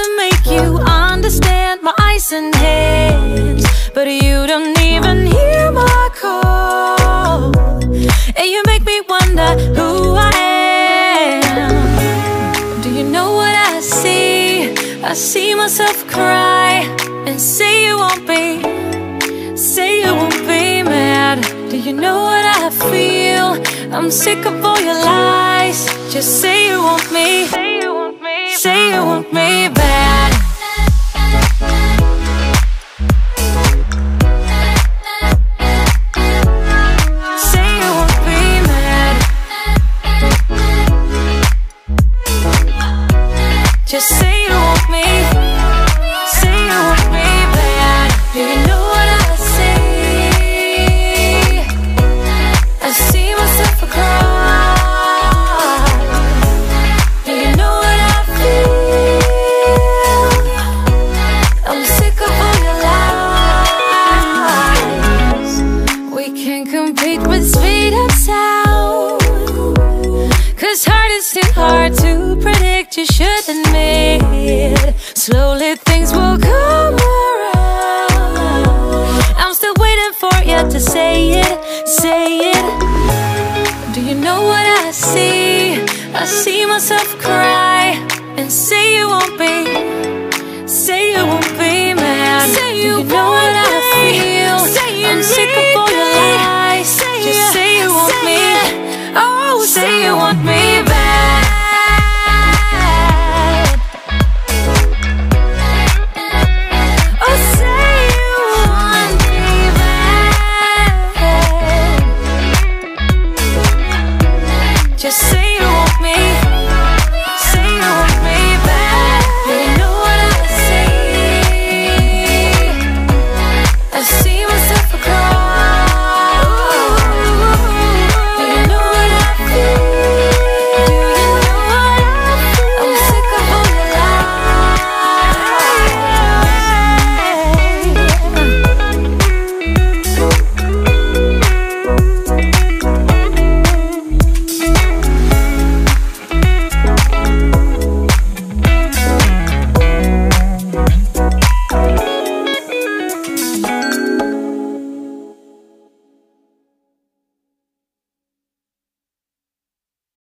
make you understand my eyes and hands, but you don't even hear my call. And you make me wonder who I am. Do you know what I see? I see myself cry and say you won't be, say you won't be mad. Do you know what I feel? I'm sick of all your lies. Just say you want me, say you want me, say you want me bad. Say you won't be mad. Just say you want me, say you want me bad. Do you know what I see? I see myself cry. Do you know what I feel? I'm sick of all your lies. We can't compete with speed of sound, 'cause heart is too hard to predict. You should admit, slowly things will come around. I'm still waiting for you to say it, say it. Do you know what I see? I see myself cry and say you won't be, say you won't be mad. Say you know what